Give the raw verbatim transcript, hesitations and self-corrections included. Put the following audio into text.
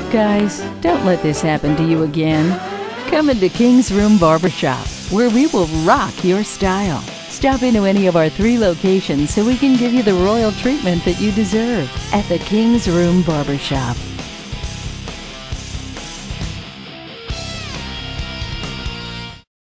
Guys, don't let this happen to you again. Come into King's Room Barbershop, where we will rock your style. Stop into any of our three locations so we can give you the royal treatment that you deserve at the King's Room Barbershop.